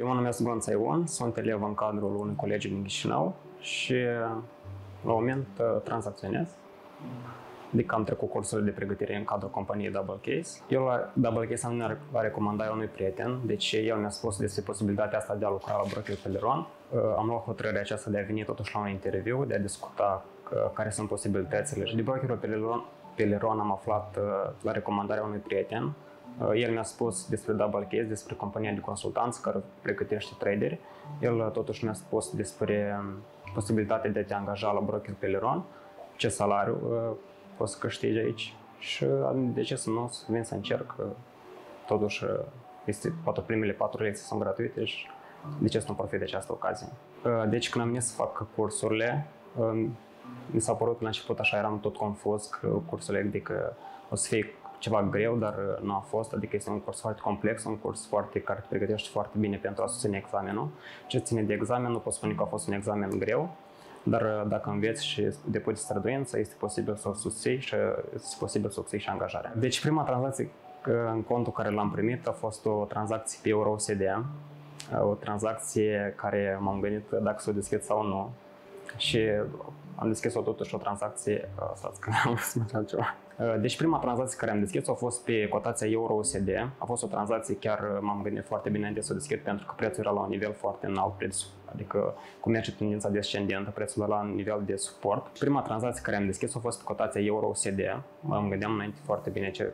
Eu mă numesc Gonța Ion, sunt elev în cadrul unui colegiu din Chișinău și la moment tranzacționez. Adică am trecut cursurile de pregătire în cadrul companiei Double Case. Eu la Double Case am venit la recomandarea unui prieten, deci el mi-a spus despre posibilitatea asta de a lucra la Broker Peleron. Am luat hotărârea aceasta de a veni totuși la un interviu, de a discuta care sunt posibilitățile. Și de Broker Peleron am aflat la recomandarea unui prieten. El mi-a spus despre Double Case, despre compania de consultanță care pregătește traderi. El totuși mi-a spus despre posibilitatea de a te angaja la Broker Peleron, ce salariu poți să câștigi aici și de ce să nu vin să încerc. Totuși, poate primele 4 lecții sunt gratuite și de ce să nu profit de această ocazie. Deci când am venit să fac cursurile, mi s-a părut la început așa, eram tot confuz că cursurile, adică o să fie ceva greu, dar nu a fost, adică este un curs foarte complex, un curs care te pregătește foarte bine pentru a susține examenul. Ce ține de examen, nu pot spune că a fost un examen greu, dar dacă înveți și depui străduință, este posibil să o susții și este posibil să obții și angajarea. Deci prima tranzacție în contul care l-am primit a fost o tranzacție pe EURUSD, o tranzacție care m-am gândit dacă să o deschid sau nu. Și am deschis-o totuși o tranzacție, Deci prima tranzacție care am deschis-o a fost pe cotația EURUSD. A fost o tranzacție, chiar m-am gândit foarte bine de să o deschid pentru că prețul era la un nivel foarte înalt, adică cum merge tendința descendentă, prețul era la un nivel de suport. Prima tranzacție care am deschis-o a fost pe cotația EURUSD. Mă gândeam înainte foarte bine ce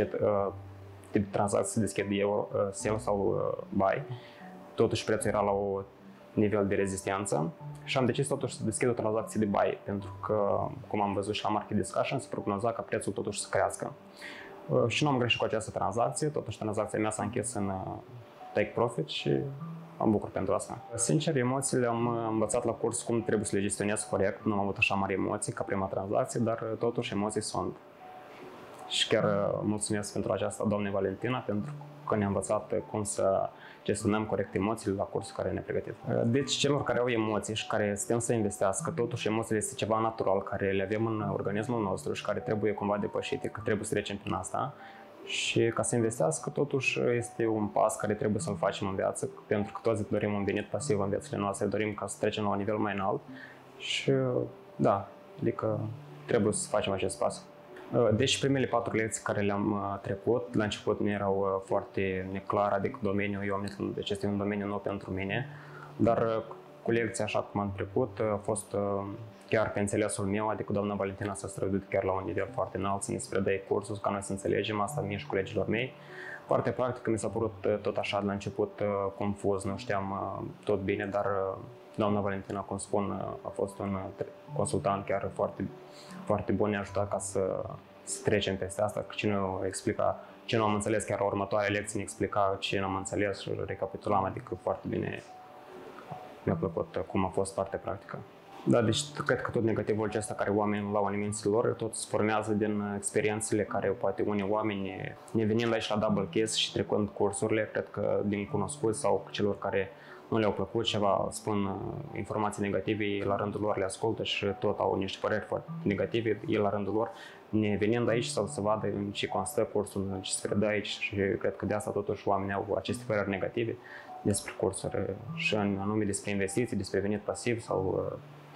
tip de tranzacție să deschid, sell sau buy. Totuși prețul era la un nivel de rezistență și am decis totuși să deschid o tranzacție de buy, pentru că, cum am văzut și la Market Discussion, se prognoza ca prețul totuși să crească. Și nu am greșit cu această tranzacție, totuși tranzacția mea s-a închis în take profit și mă bucur pentru asta. Sincer, emoțiile am învățat la curs cum trebuie să le gestionez corect, nu am avut așa mari emoții ca prima tranzacție, dar totuși emoții sunt. Și chiar mulțumesc pentru aceasta doamnei Valentina, pentru că ne-a învățat cum să gestionăm corect emoțiile la cursul care ne pregătit. Deci celor care au emoții și care suntem să investească, totuși emoțiile este ceva natural care le avem în organismul nostru și care trebuie cumva depășite, că trebuie să trecem prin asta. Și ca să investească, totuși este un pas care trebuie să-l facem în viață, pentru că toți dorim un venit pasiv în viețile noastre, dorim ca să trecem la un nivel mai înalt și da, adică trebuie să facem acest pas. Deci primele 4 lecții care le-am trecut, la început nu erau foarte neclar, adică domeniul, eu am zis, deci este un domeniu nou pentru mine, dar cu lecția așa cum am trecut a fost chiar pe înțelesul meu, adică doamna Valentina s-a străduit chiar la un nivel foarte înalt să ne predea cursul, ca noi să înțelegem asta mie și colegilor mei. Foarte practic mi s-a părut tot așa de la început confuz, nu știam tot bine, dar doamna Valentina, cum spun, a fost un consultant chiar foarte, foarte bun, ne-a ajutat ca să trecem peste asta, că ce nu am înțeles, chiar la următoarea lecție ne explica ce nu am înțeles și recapitulam, adică foarte bine mi-a plăcut cum a fost partea practică. Da, deci cred că tot negativul acesta care oamenii l-au în mințile lor, tot se formează din experiențele care poate unii oameni, ne venind aici la Double Case și trecând cursurile, cred că din cunoscuți sau celor care nu le-au plăcut ceva, spun informații negative, ei la rândul lor le ascultă și tot au niște păreri foarte negative, ei la rândul lor, ne venind aici sau să vadă în ce constă cursul, în ce se predă aici și cred că de asta totuși oamenii au aceste păreri negative despre cursuri și anume despre investiții, despre venit pasiv sau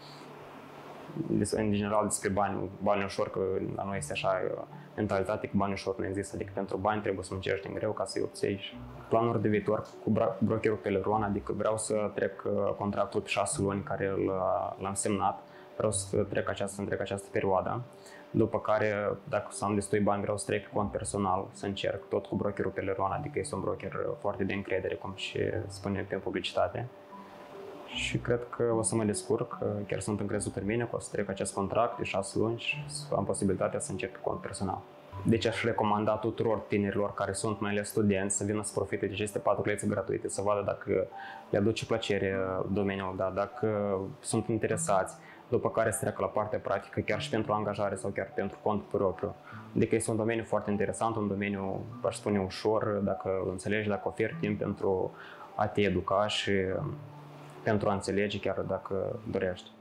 în general despre bani ușor, că la noi este așa mentalitate că bani ușor nu există, adică pentru bani trebuie să muncești din greu ca să-i obții. Planuri de viitor cu brokerul Peleron, adică vreau să trec contractul pe 6 luni care l-am semnat, vreau să trec această perioadă, după care dacă să am destui bani vreau să trec pe cont personal, să încerc tot cu brokerul Peleron, adică este un broker foarte de încredere, cum și spune pe publicitate. Și cred că o să mă descurc, chiar sunt încrezut în mine că o să trec acest contract de 6 luni și să am posibilitatea să încep pe cont personal. Deci aș recomanda tuturor tinerilor care sunt mai ales studenți să vină să profite de aceste 4 lecții gratuite, să vadă dacă le aduce plăcere domeniul, da, dacă sunt interesați, după care să treacă la partea practică, chiar și pentru angajare sau chiar pentru cont propriu. Adică este un domeniu foarte interesant, un domeniu, aș spune, ușor, dacă îl înțelegi, dacă oferi timp pentru a te educa și pentru a înțelege chiar dacă dorești.